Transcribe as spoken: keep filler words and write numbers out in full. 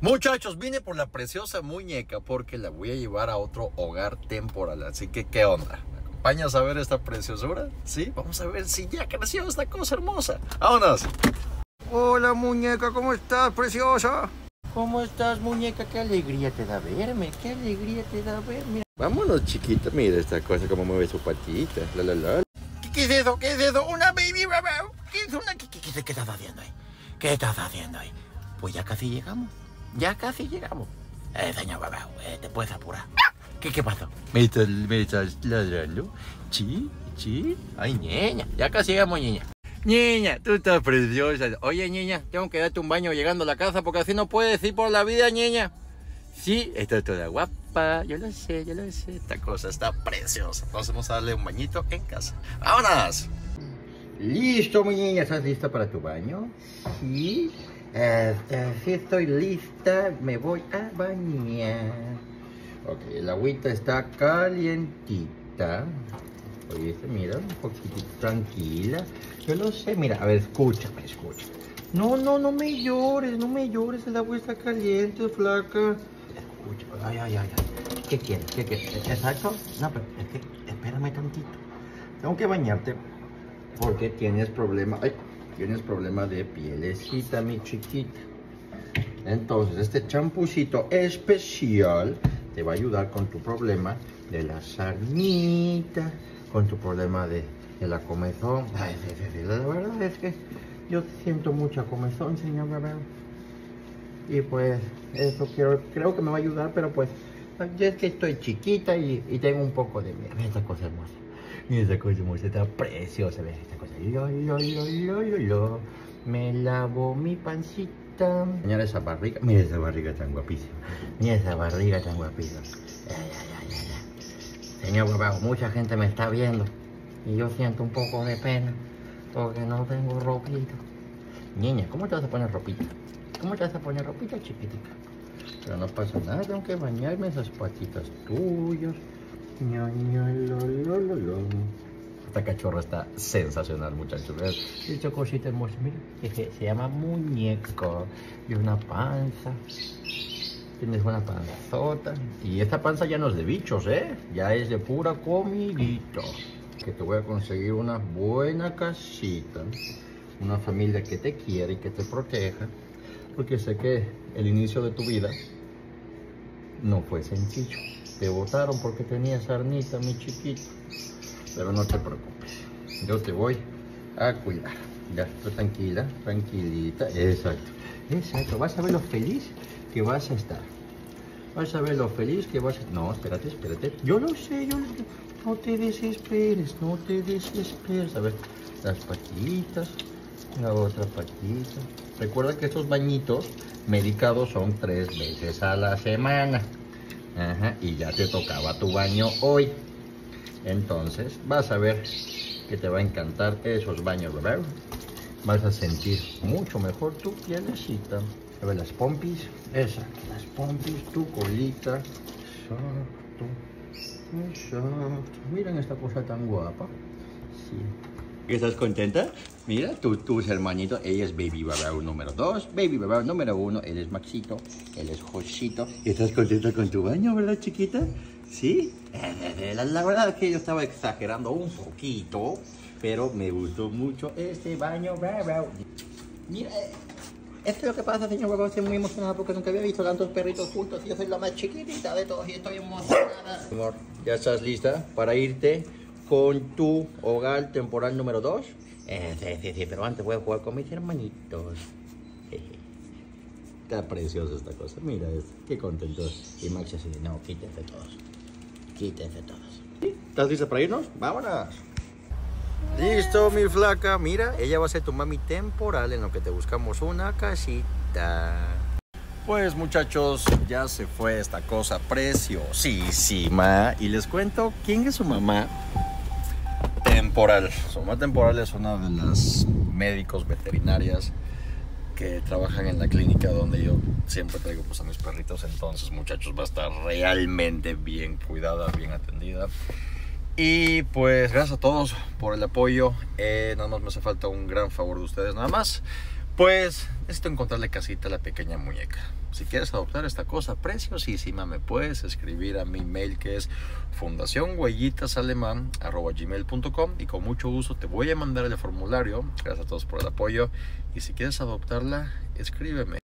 Muchachos, vine por la preciosa muñeca porque la voy a llevar a otro hogar temporal. Así que, ¿qué onda? ¿Me acompañas a ver esta preciosura? Sí, vamos a ver si ya creció esta cosa hermosa. ¡Vámonos! Hola, muñeca, ¿cómo estás, preciosa? ¿Cómo estás, muñeca? Qué alegría te da verme, qué alegría te da verme. Vámonos, chiquita, mira esta cosa, cómo mueve su patita. La, la, la. ¿Qué es eso? ¿Qué es eso? ¿Una baby bebé? ¿Qué es una? ¿Qué, qué, qué, qué estás haciendo ahí? ¿Qué estás haciendo ahí? Pues ya casi llegamos. Ya casi llegamos. Eh, señor bebé, eh, te puedes apurar. ¿Qué, qué pasó? ¿Me estás, me estás ladrando? ¿Sí? ¿Sí? Ay, niña, ya casi llegamos, niña. Niña, tú estás preciosa. Oye, niña, tengo que darte un baño llegando a la casa porque así no puedes ir por la vida, niña. Sí, estás toda guapa. Yo lo sé, yo lo sé. Esta cosa está preciosa. Entonces vamos a darle un bañito en casa. ¡Vámonos! Listo, mi niña. ¿Estás lista para tu baño? Sí. Eh, sí, estoy lista. Me voy a bañar. Ok, el agüita está calientita. Oye, mira, un poquitito tranquila. Yo lo sé, mira, a ver, escúchame, escúchame. No, no, no me llores, no me llores, el agua está caliente, flaca. Escúchame, ay, ay, ay, ay. ¿Qué quieres? ¿Qué quieres? ¿Exacto? No, pero es que, espérame tantito. Tengo que bañarte porque tienes problema, ay, tienes problema de pielecita, mi chiquita. Entonces, este champucito especial te va a ayudar con tu problema de la sarnita, con tu problema de, de la comezón. Ay, sí, sí, sí, la verdad es que yo siento mucha comezón, señor bebé. Y pues, eso quiero, creo que me va a ayudar, pero pues, ya es que estoy chiquita y, y tengo un poco de miedo. Esta cosa hermosa. Y esta cosa hermosa está preciosa, ¿ves? Esta cosa. Lo, lo, lo, lo, lo, lo. Me lavo mi pancita. Mira esa barriga, mira esa barriga tan guapísima. Mira esa barriga tan guapísima. Ay, ay, ay, ay, ay. Señor bebé, mucha gente me está viendo y yo siento un poco de pena porque no tengo ropita. Niña, ¿cómo te vas a poner ropita? ¿Cómo te vas a poner ropita, chiquitica? Pero no pasa nada, tengo que bañarme esas patitas tuyas. Ña, ña, lo, lo, lo, lo. Esta cachorra está sensacional, muchachos. Esta cosita hermosa, mira, que se llama muñeco. Y una panza. Tienes una panzota. Y esta panza ya no es de bichos, ¿eh? Ya es de pura comidita. Que te voy a conseguir una buena casita. Una familia que te quiere y que te proteja. Porque sé que el inicio de tu vida no fue sencillo. Te botaron porque tenías sarnita, mi chiquito. Pero no te preocupes. Yo te voy a cuidar. Ya, tú tranquila, tranquilita. Exacto. Exacto. Vas a ver lo feliz que vas a estar. Vas a ver lo feliz que vas a... No, espérate, espérate. Yo lo sé, yo lo sé. No te desesperes, no te desesperes. A ver, las patitas, la otra patita. Recuerda que estos bañitos medicados son tres veces a la semana. Ajá, y ya te tocaba tu baño hoy. Entonces, vas a ver que te va a encantar esos baños, ¿verdad? Vas a sentir mucho mejor tu pielecita. A ver, las pompis, esas, las pompis, tu colita. Exacto, exacto. Miren esta cosa tan guapa. Sí. ¿Estás contenta? Mira, tú, tus hermanitos, ella es Baby Babao número dos, Baby Babao número uno, él es Maxito, él es Josito. ¿Estás contenta con tu baño, verdad, chiquita? ¿Sí? La, la verdad es que yo estaba exagerando un poquito, pero me gustó mucho este baño, Babao. Mira, esto es lo que pasa, señor Babao, estoy muy emocionada porque nunca había visto tantos perritos juntos y yo soy la más chiquitita de todos y estoy emocionada. Amor, ¿ya estás lista para irte con tu hogar temporal número dos? Eh, sí, sí, sí, pero antes voy a jugar con mis hermanitos. Está preciosa esta cosa, mira esto, qué contentos. Y Max así, no, quítense todos, quítense todos. ¿Estás lista para irnos? ¡Vámonos! Listo, mi flaca, mira, ella va a ser tu mami temporal en lo que te buscamos una casita. Pues, muchachos, ya se fue esta cosa preciosísima. Y les cuento quién es su mamá temporal. Su mamá temporal es una de las médicos veterinarias que trabajan en la clínica donde yo siempre traigo pues a mis perritos. Entonces, muchachos, va a estar realmente bien cuidada, bien atendida. Y pues gracias a todos por el apoyo. eh, Nada más me hace falta un gran favor de ustedes. Nada más, pues necesito encontrarle casita a la pequeña muñeca. Si quieres adoptar esta cosa preciosísima, me puedes escribir a mi mail, que es fundación huellitas alemán arroba gmail punto com, y con mucho gusto te voy a mandar el formulario. Gracias a todos por el apoyo, y si quieres adoptarla, escríbeme.